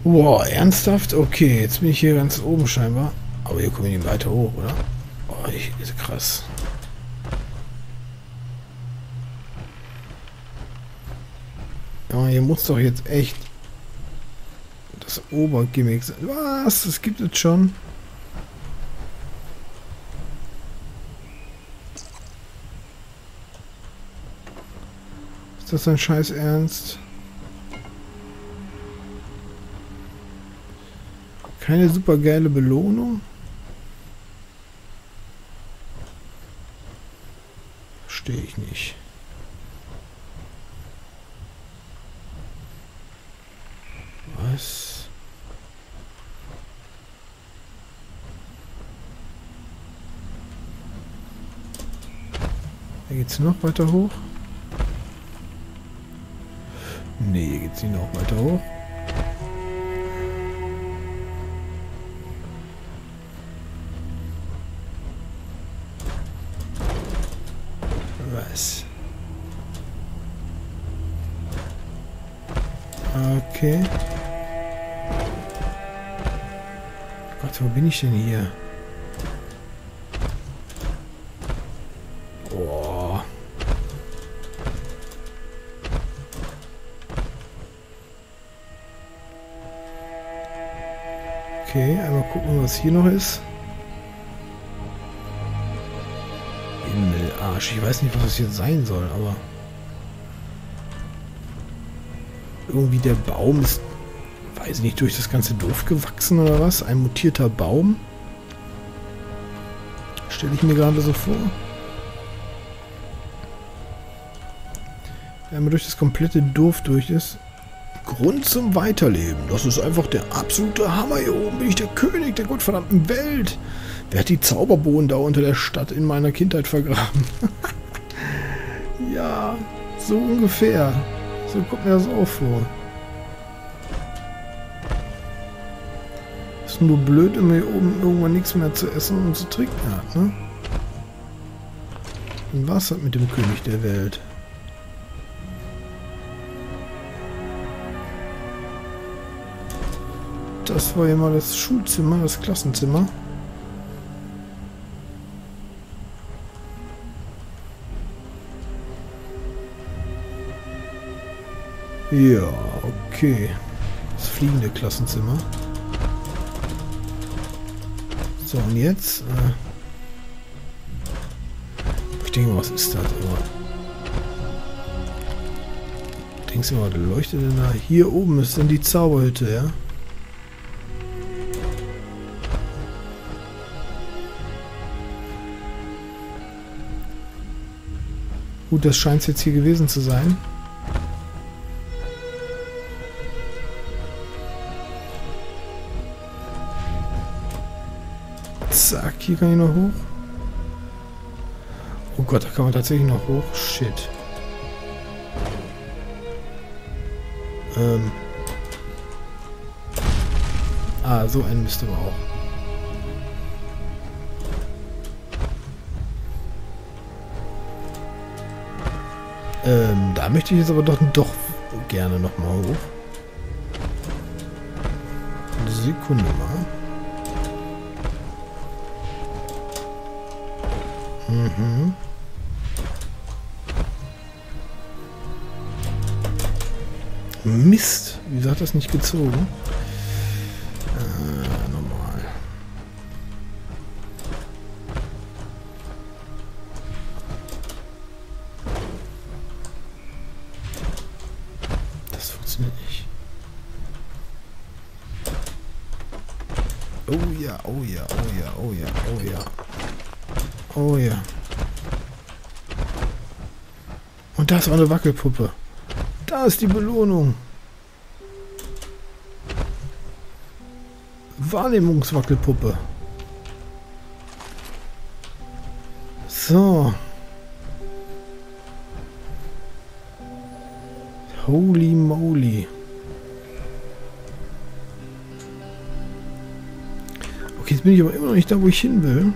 Wow, ernsthaft? Okay, jetzt bin ich hier ganz oben scheinbar. Aber hier komme ich nicht weiter hoch, oder? Oh, ist krass. Ja, hier muss doch jetzt echt das Obergimmick sein. Was? Das gibt es schon? Ist das ein Scheiß Ernst? Keine super geile Belohnung? Verstehe ich nicht. Was? Hier geht's noch weiter hoch? Nee, hier geht's nicht noch weiter hoch. Was? Okay. Gott, wo bin ich denn hier? Oh. Okay, einmal gucken, was hier noch ist. Himmelarsch. Ich weiß nicht, was das jetzt sein soll, aber irgendwie der Baum ist, weiß ich nicht, durch das ganze Dorf gewachsen oder was? Ein mutierter Baum? Stelle ich mir gerade so vor. Wenn man durch das komplette Dorf durch ist. Grund zum Weiterleben. Das ist einfach der absolute Hammer. Hier oben bin ich der König der gottverdammten Welt. Wer hat die Zauberbohnen da unter der Stadt in meiner Kindheit vergraben? Ja, so ungefähr. So kommt mir das auch vor. Ist nur blöd, wenn man hier oben irgendwann nichts mehr zu essen und zu trinken hat, ne? Und was hat mit dem König der Welt? Das war ja mal das Schulzimmer, das Klassenzimmer. Ja, okay. Das fliegende Klassenzimmer. So, und jetzt? Ich denke, was ist das? Aber denkst du mal, was leuchtet denn da? Hier oben ist dann die Zauberhütte, ja? Gut, das scheint es jetzt hier gewesen zu sein. Zack, hier kann ich noch hoch. Oh Gott, da kann man tatsächlich noch hoch. Shit. So einen müsste aber auch. Da möchte ich jetzt aber doch gerne noch mal hoch. Eine Sekunde mal. Mhm. Mist, wieso hat das nicht gezogen? Normal. Das funktioniert nicht. Oh ja, oh ja, oh ja, oh ja, oh ja. Oh ja. Und da ist auch eine Wackelpuppe. Da ist die Belohnung. Wahrnehmungswackelpuppe. So. Holy moly. Okay, jetzt bin ich aber immer noch nicht da, wo ich hin will.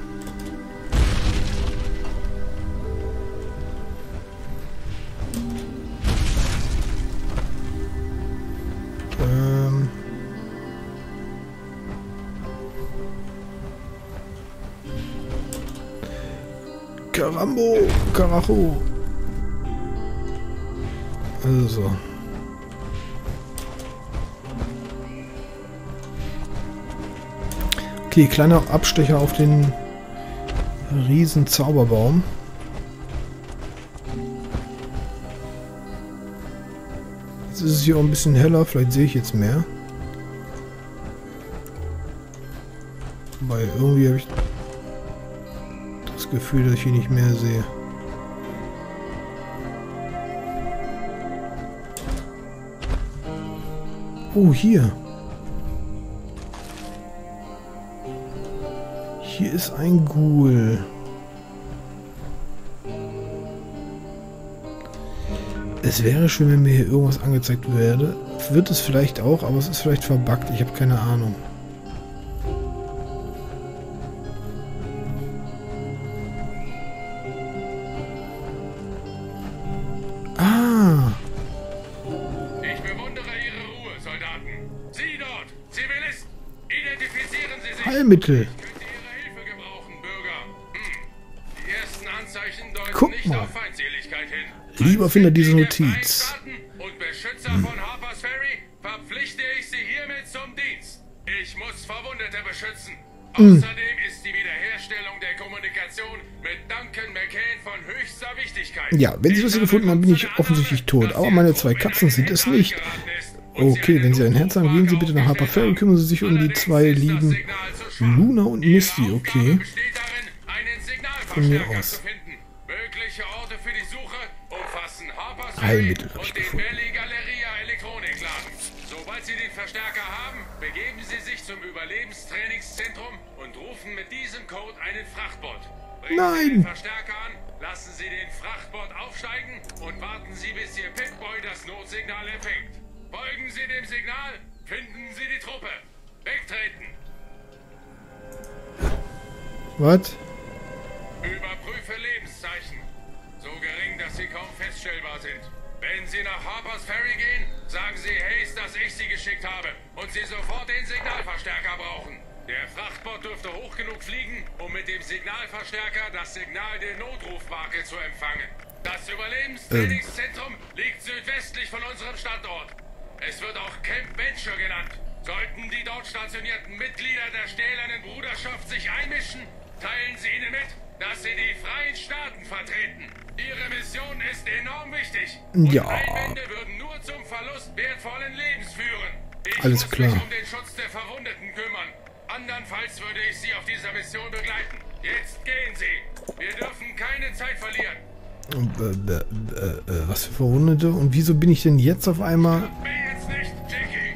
Karambo, Karacho. Also. Okay, kleiner Abstecher auf den riesen Zauberbaum. Jetzt ist es hier auch ein bisschen heller, vielleicht sehe ich jetzt mehr. Weil irgendwie habe ich das Gefühl, dass ich hier nicht mehr sehe. Oh, hier. Hier ist ein Ghoul. Es wäre schön, wenn mir hier irgendwas angezeigt werde. Wird es vielleicht auch, aber es ist vielleicht verbuggt. Ich habe keine Ahnung. Ah. Ich bewundere Ihre Ruhe, Soldaten. Sie dort, Zivilisten, identifizieren Sie sich. Heilmittel. Guck nicht mal. auf Feindseligkeit hin. Lieber finde diese Notiz. Und Beschützer von Harper's Ferry verpflichte ich Sie hiermit zum Dienst. Ich muss Verwundete beschützen. Außerdem ist die Wiederherstellung der Kommunikation mit Duncan McCain von höchster Wichtigkeit. Ja, wenn Sie das gefunden haben, bin ich offensichtlich tot. Aber meine zwei Katzen sind es nicht. Okay, wenn Sie ein Herz haben, gehen Sie bitte nach Harper's Ferry und kümmern Sie sich um die zwei lieben Luna und Misty. Okay. Von mir aus. Mögliche Orte für die Suche umfassen Harper's Heilmittel habe und ich den gefunden. Berli Galeria Elektronikladen. Sobald Sie den Verstärker haben, begeben Sie sich zum Überlebenstrainingszentrum und rufen mit diesem Code einen Frachtbot. Bringen Sie den Verstärker an, lassen Sie den Frachtbot aufsteigen und warten Sie, bis Ihr Pip-Boy das Notsignal empfängt. Folgen Sie dem Signal, finden Sie die Truppe. Wegtreten. Was? Überprüfe Lebenszeichen. So gering, dass sie kaum feststellbar sind. Wenn Sie nach Harper's Ferry gehen, sagen Sie Hayes, dass ich Sie geschickt habe und Sie sofort den Signalverstärker brauchen. Der Frachtbot dürfte hoch genug fliegen, um mit dem Signalverstärker das Signal der Notrufmarke zu empfangen. Das Überlebenstrainingszentrum liegt südwestlich von unserem Standort. Es wird auch Camp Venture genannt. Sollten die dort stationierten Mitglieder der stählernen Bruderschaft sich einmischen, teilen Sie ihnen mit, dass Sie die freien Staaten vertreten. Ihre Mission ist enorm wichtig. Ja. Und Einwände würden nur zum Verlust wertvollen Lebens führen. Ich Alles muss klar. mich um den Schutz der Verwundeten kümmern. Andernfalls würde ich Sie auf dieser Mission begleiten. Jetzt gehen Sie. Wir dürfen keine Zeit verlieren. Was für Verwundete? Und wieso bin ich denn jetzt auf einmal... Mir jetzt nicht, Jackie.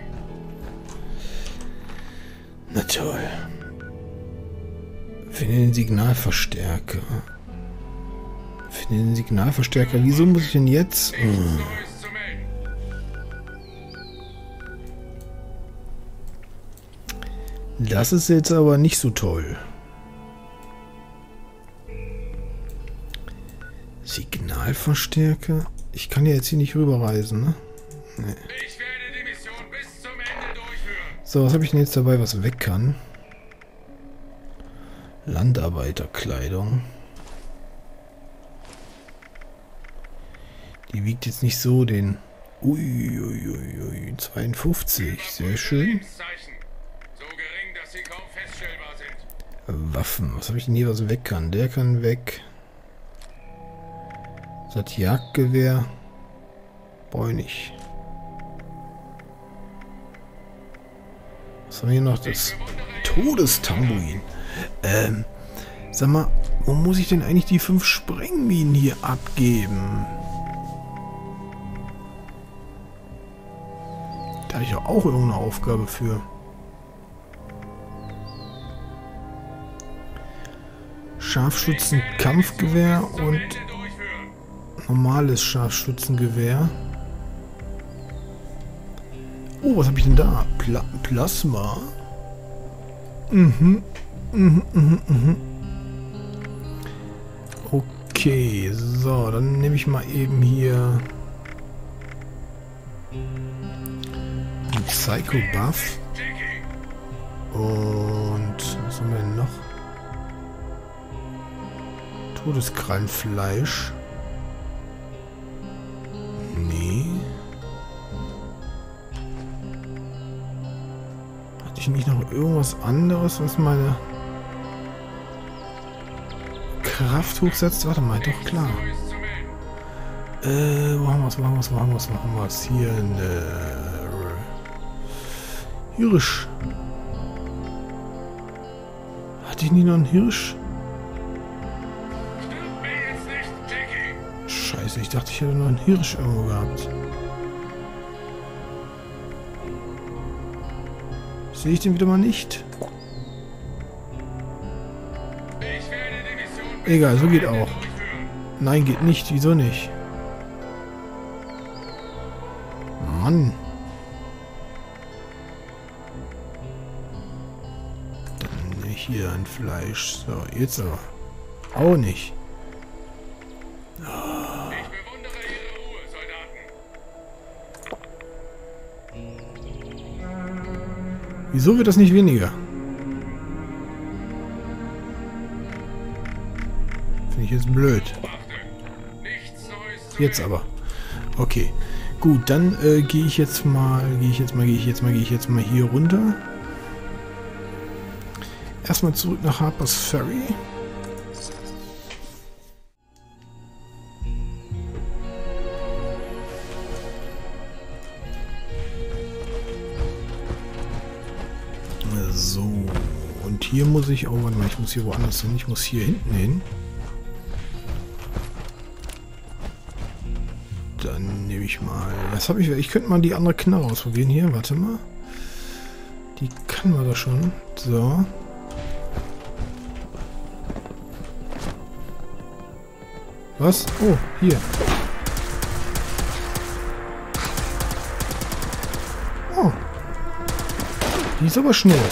Na toll. Finde den Signalverstärker. Finde den Signalverstärker. Wieso muss ich denn jetzt... Nichts Neues zu melden. Das ist jetzt aber nicht so toll. Signalverstärker? Ich kann ja jetzt hier nicht rüberreisen, ne? Nee. Ich werde die Mission bis zum Ende durchführen. So, was habe ich denn jetzt dabei, was weg kann? Landarbeiterkleidung. Die wiegt jetzt nicht so den... Uiuiui, 52, sehr schön. Lebenszeichen. So gering, dass sie kaum feststellbar sind. Waffen, was habe ich denn hier, was weg kann? Der kann weg. Das Jagdgewehr. Brauche ich nicht. Was haben wir hier noch? Das Todestambuin. Sag mal, wo muss ich denn eigentlich die 5 Sprengminen hier abgeben? Da habe ich ja auch irgendeine Aufgabe für. Scharfschützen-Kampfgewehr und normales Scharfschützengewehr. Oh, was habe ich denn da? Plasma. Okay, so, dann nehme ich mal eben hier einen Psycho Buff. Und was haben wir denn noch? Todeskrallenfleisch. Nee. Hatte ich nicht noch irgendwas anderes, was meine Kraft hochsetzt? Warte mal, doch klar. Wo haben wir es? Hier eine Hirsch. Hatte ich nie noch einen Hirsch? Scheiße, ich dachte, ich hätte noch einen Hirsch irgendwo gehabt. Sehe ich den wieder mal nicht? Egal, so geht auch. Nein, geht nicht. Wieso nicht? Mann. Dann hier ein Fleisch. So, jetzt aber. Auch nicht. Ich bewundere Ihre Ruhe, Soldaten. Wieso wird das nicht weniger? Finde ich jetzt blöd. Jetzt aber. Okay. Gut, dann gehe ich jetzt mal hier runter. Erstmal zurück nach Harper's Ferry. So. Und hier muss ich auch, warte mal, ich muss hier woanders hin. Ich muss hier hinten hin. Dann nehme ich mal... Was habe ich? Ich könnte mal die andere Knarre ausprobieren hier. Warte mal. Die kann man da schon. So. Was? Oh, hier. Oh. Die ist aber schnell.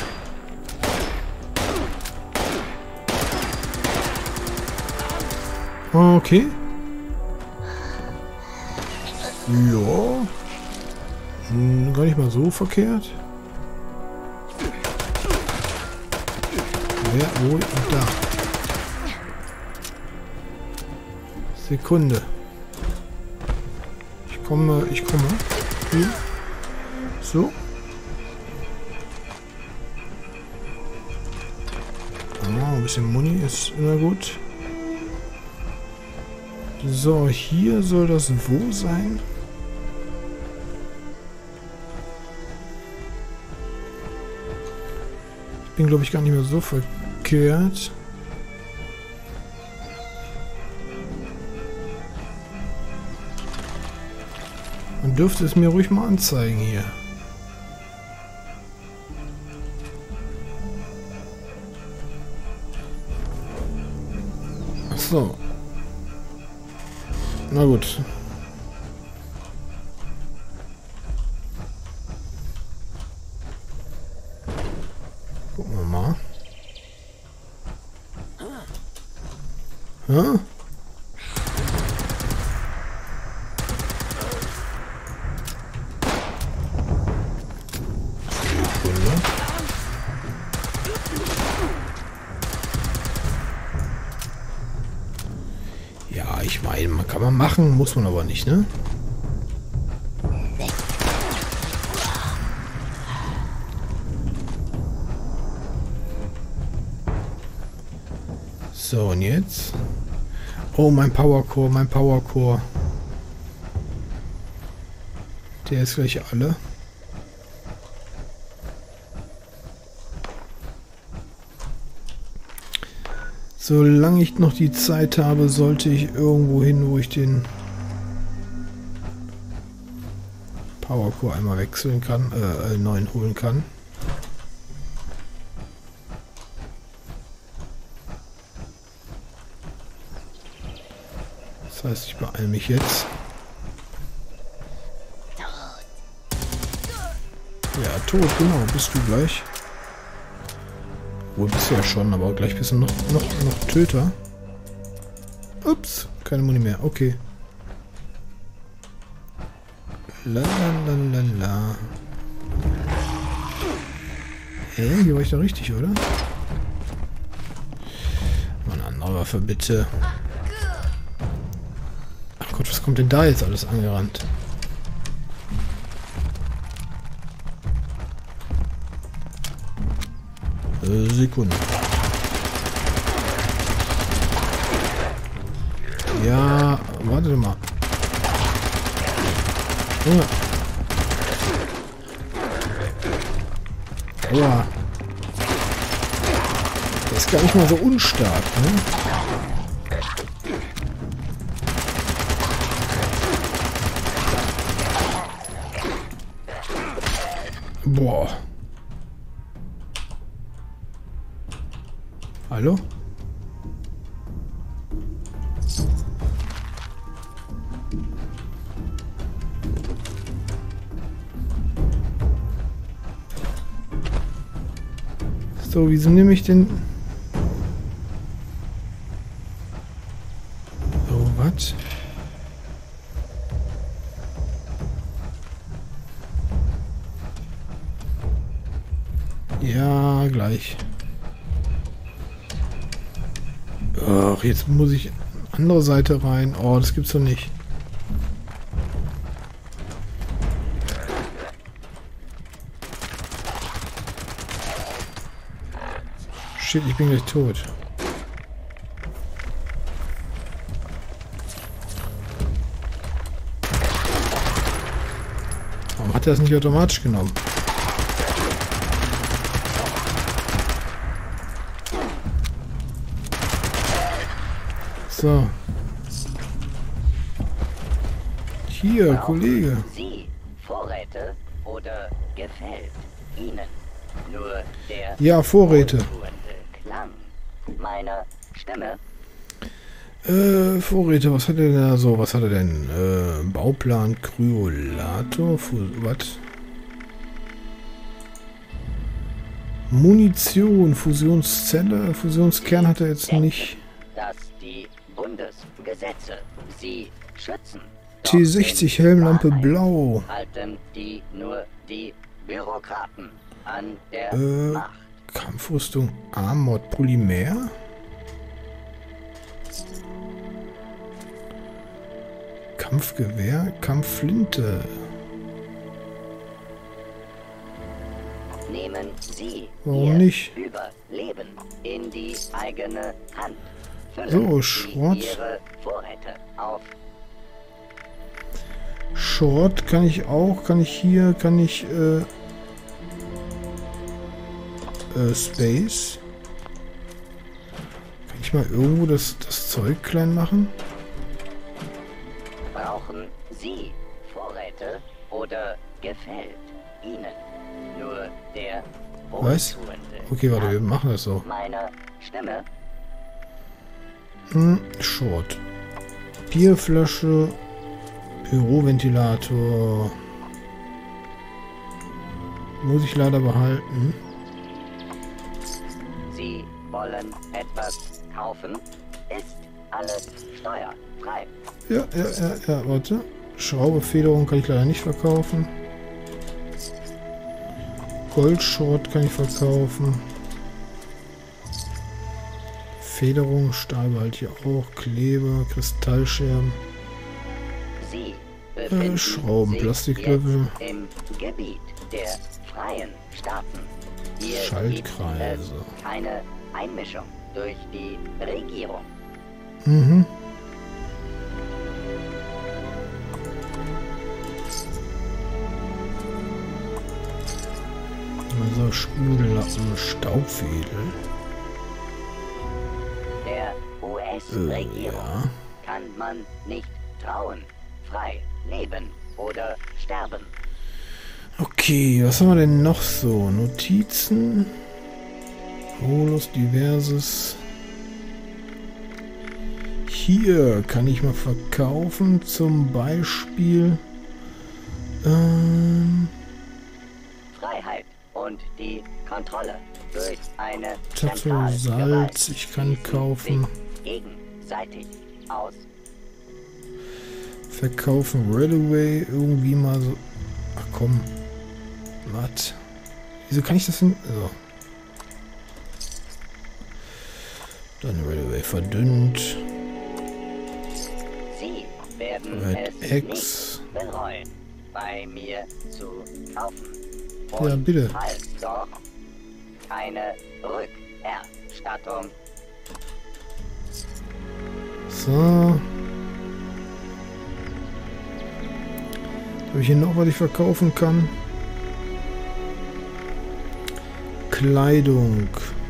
Okay. Ja. Gar nicht mal so verkehrt. Wer wohl? Da. Sekunde. Ich komme. Hier. So. Oh, ein bisschen Muni ist immer gut. So, hier soll das wo sein? Ich bin, glaube ich, gar nicht mehr so verkehrt. Man dürfte es mir ruhig mal anzeigen hier. Ach so. Na gut. Gucken wir mal. Ja? Ja, ich meine, man kann man machen, muss man aber nicht, ne? So, und jetzt? Oh, mein Powercore, mein Powercore. Der ist gleich alle. Solange ich noch die Zeit habe, sollte ich irgendwo hin, wo ich den Powercore einmal wechseln kann, neuen holen kann. Das heißt, ich beeile mich jetzt. Ja, tot, genau, bist du gleich. Wohl bist du ja schon, aber gleich bist du noch Töter. Ups, keine Muni mehr, okay. Lalalala. Hier war ich da richtig, oder? Mal eine andere Waffe, bitte. Ach Gott, was kommt denn da jetzt alles angerannt? Sekunde. Ja, warte mal. Junge. Aua. Der ist gar nicht mal so unstark, ne? Boah. Hallo? So, wieso nehme ich den... So, was? Ja, gleich. Ach, jetzt muss ich andere Seite rein. Oh, das gibt's doch nicht. Shit, ich bin gleich tot. Warum hat er das nicht automatisch genommen? So. Hier, Kollege. Sie Vorräte oder gefällt Ihnen nur der Ja, Vorräte. Klang meiner Stimme? Vorräte, was hat er da so? Was hat er denn? Bauplan, Kryolator, was? Munition, Fusionszelle, Fusionskern hat er jetzt nicht. Dass die Bundesgesetze sie schützen. T60 Helmlampe blau. Halten die nur die Bürokraten an der Macht. Kampfrüstung Armored Polymer. Kampfgewehr, Kampfflinte. Nehmen Sie Warum Ihr nicht? Überleben in die eigene Hand. Füllen So, Sie Schrott. Ihre Vorräte auf. Short kann ich auch, kann ich hier, kann ich Space. Kann ich mal irgendwo das Zeug klein machen? Brauchen Sie Vorräte oder gefällt Ihnen nur der Was? wohltuende Okay, warte, wir machen das so. meiner Stimme? Short. Bierflasche. Büroventilator. Muss ich leider behalten. Sie wollen etwas kaufen? Ist alles steuerfrei. Ja, warte. Schraube, Federung kann ich leider nicht verkaufen. Goldshort kann ich verkaufen. Federung, Stahl behalte ich auch. Kleber, Kristallscherben. Sie befinden Schrauben, sich Plastiklöffel. jetzt im Gebiet der freien Staaten. Hier Schaltkreise. gibt es keine Einmischung durch die Regierung. Mhm. Also Spügellappen, Staubwedel. Der US-Regierung Ja. kann man nicht trauen. Frei leben oder sterben. Okay, was haben wir denn noch so? Notizen. Bonus, diverses. Hier kann ich mal verkaufen, zum Beispiel. Freiheit und die Kontrolle durch eine Tattoo, Salz, ich kann kaufen. gegenseitig aus. Verkaufen Redaway irgendwie mal so. Ach komm. Was? Wieso kann ich das denn? So. Dann wird er verdünnt. Sie werden Red es X. nicht bereuen, bei mir zu kaufen. Ja, bitte. Halt doch keine Rückerstattung. So. Habe ich hier noch was ich verkaufen kann? Kleidung.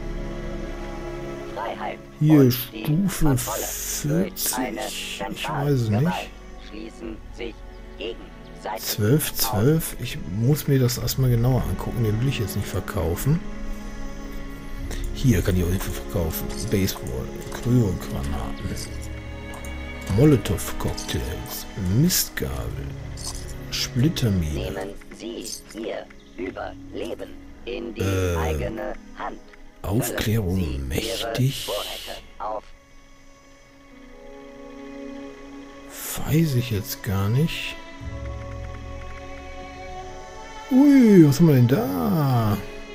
Freiheit Hier und Stufe die Kontrolle durch 40. eine Ich weiß es Zentralgewalt nicht. schließen sich gegenseitig 12, 12. Ich muss mir das erstmal genauer angucken. Den will ich jetzt nicht verkaufen. Hier kann ich auf jeden Fall verkaufen. Baseball, Kryogranaten, Molotow-Cocktails, Mistgabel, Splittermine. Nehmen Sie Ihr Überleben in die eigene Hand. Aufklärung Füllen Sie mächtig. Ihre Vorräte auf. Weiß ich jetzt gar nicht. Ui, was haben wir denn da?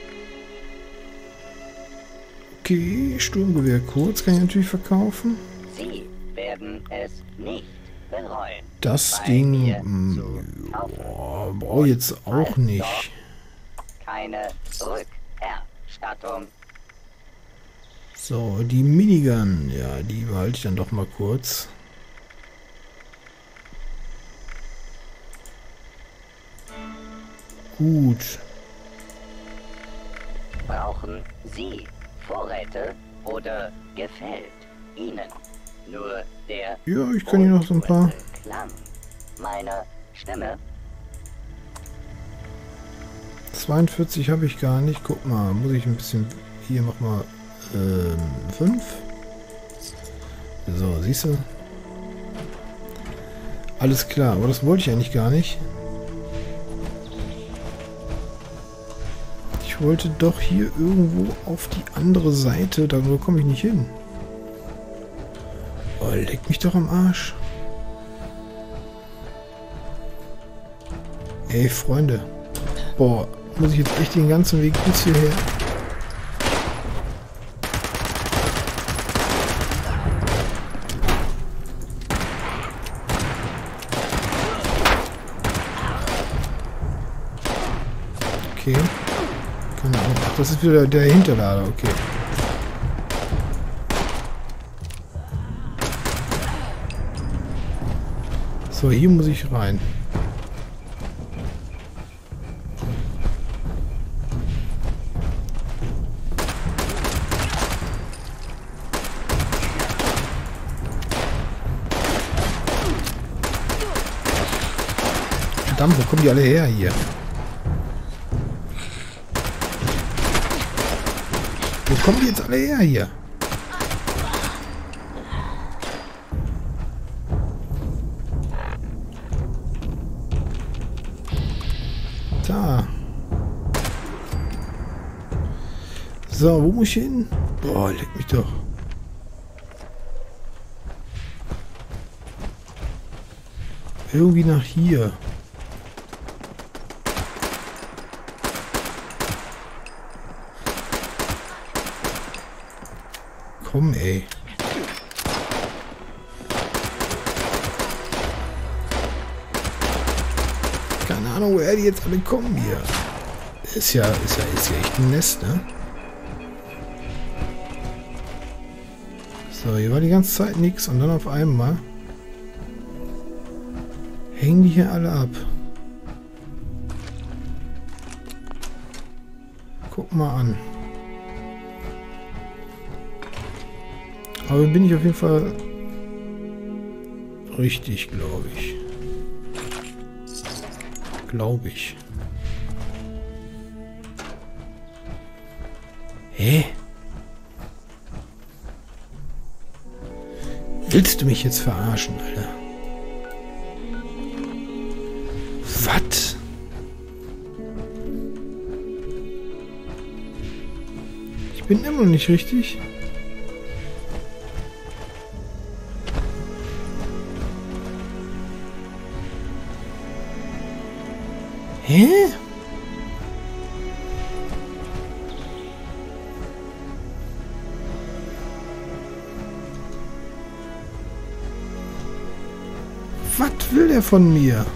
Okay, Sturmgewehr kurz kann ich natürlich verkaufen. Sie werden es nicht bereuen. Das bei Ding mir zu kaufen. brauche ich jetzt auch nicht. Keine Rückerstattung. So, die Minigun, ja, die behalte ich dann doch mal kurz. Gut. Brauchen Sie Vorräte oder gefällt Ihnen nur der Ja, ich kann hier noch so ein paar. Klang meiner Stimme? 42 habe ich gar nicht. Guck mal, muss ich ein bisschen... Hier, mach mal 5. So, siehst du? Alles klar, aber das wollte ich eigentlich gar nicht. Ich wollte doch hier irgendwo auf die andere Seite. Da komme ich nicht hin. Oh, leck mich doch am Arsch. Ey, Freunde. Boah, muss ich jetzt echt den ganzen Weg bis hierher... Okay. Keine Ahnung. Ach, das ist wieder der Hinterlader. Okay. So, hier muss ich rein. Verdammt, wo kommen die alle her hier? Wo kommen die jetzt alle her hier? Da. So, wo muss ich hin? Boah, leck mich doch. Irgendwie nach hier. Komm, ey. Keine Ahnung, woher die jetzt alle kommen hier. Ist ja echt ein Nest, ne? So, hier war die ganze Zeit nichts und dann auf einmal hängen die hier alle ab. Guck mal an. Aber bin ich auf jeden Fall richtig, glaube ich. Glaube ich. Hä? Willst du mich jetzt verarschen, Alter? Was? Ich bin immer noch nicht richtig. Hä? Was will der von mir?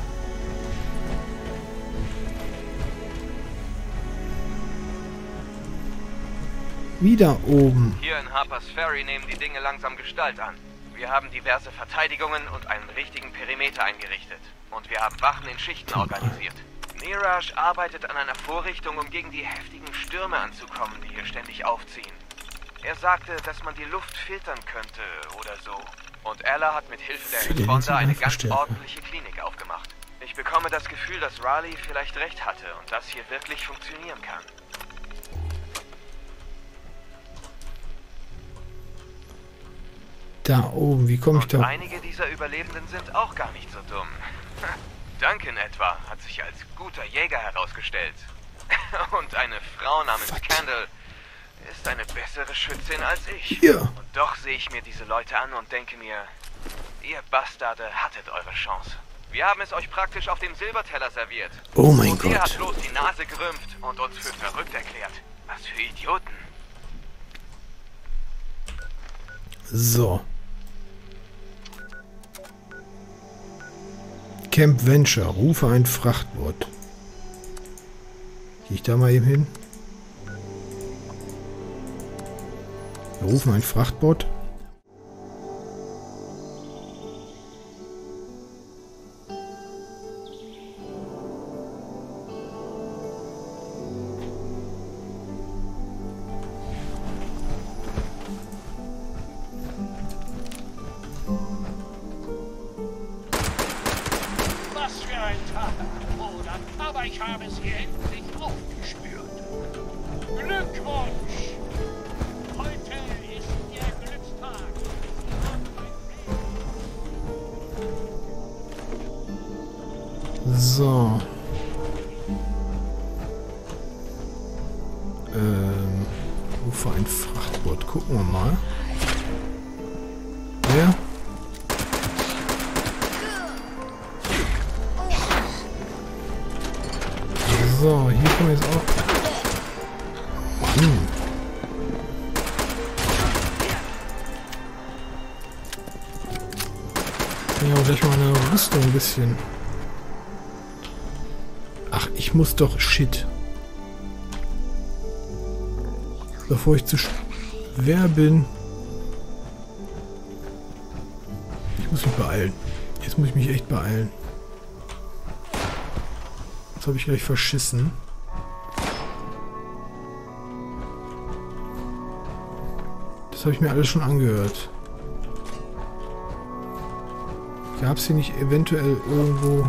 Wieder oben. Hier in Harper's Ferry nehmen die Dinge langsam Gestalt an. Wir haben diverse Verteidigungen und einen richtigen Perimeter eingerichtet. Und wir haben Wachen in Schichten organisiert. Neeraj arbeitet an einer Vorrichtung, um gegen die heftigen Stürme anzukommen, die hier ständig aufziehen. Er sagte, dass man die Luft filtern könnte oder so. Und Ella hat mit Hilfe der Responder eine ganz ordentliche Klinik aufgemacht. Ich bekomme das Gefühl, dass Raleigh vielleicht recht hatte und das hier wirklich funktionieren kann. Da oben, wie komme ich da? Und einige dieser Überlebenden sind auch gar nicht so dumm. Duncan etwa hat sich als guter Jäger herausgestellt. Und eine Frau namens Candle ist eine bessere Schützin als ich. Hier. Und doch sehe ich mir diese Leute an und denke mir, ihr Bastarde hattet eure Chance. Wir haben es euch praktisch auf dem Silberteller serviert. Oh mein und ihr Gott. habt bloß die Nase gerümpft und uns für verrückt erklärt. Was für Idioten. So. Camp Venture. Rufe ein Frachtboot. Gehe ich da mal eben hin? Wir rufen ein Frachtboot. Was für ein Tag, Bruder. Aber ich habe es hier endlich aufgespürt. Glückwunsch! Heute ist Ihr Glückstag. So. Rufe ein Frachtboot. Gucken wir mal. Ja. So, hier kommen wir jetzt auch. Ja, gleich mal eine Rüstung ein bisschen. Ach, ich muss doch... Shit. Bevor ich zu schwer bin. Ich muss mich beeilen. Jetzt muss ich mich echt beeilen. Das habe ich gleich verschissen. Das habe ich mir alles schon angehört. Gab es hier nicht eventuell irgendwo...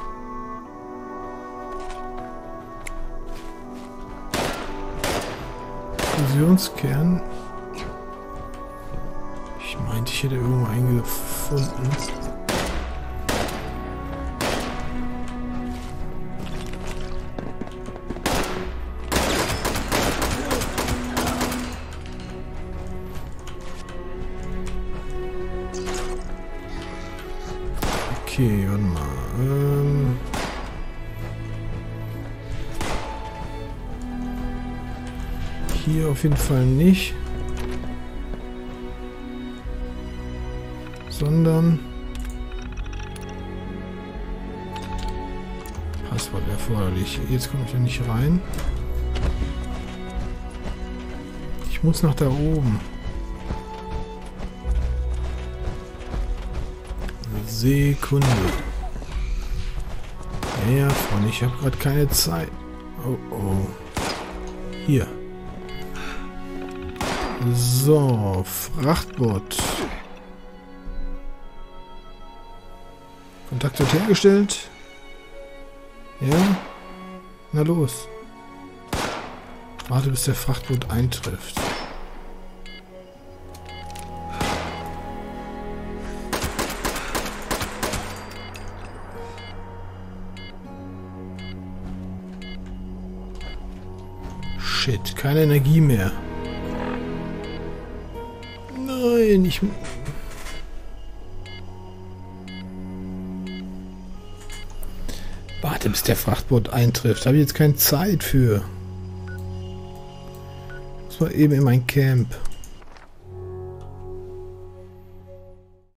Fusionskern? Ich meinte, ich hätte irgendwo einen gefunden. Okay, warte mal. Hier auf jeden Fall nicht. Sondern Passwort erforderlich. Jetzt komme ich da nicht rein. Ich muss nach da oben. Sekunde. Ja, Freunde, ich habe gerade keine Zeit. Oh, oh. Hier. So, Frachtboot. Kontakt wird hergestellt. Ja. Na los. Warte, bis der Frachtboot eintrifft. Shit, keine Energie mehr. Nein, ich... Warte, bis der Frachtboot eintrifft. Da habe ich jetzt keine Zeit für. Muss mal eben in mein Camp.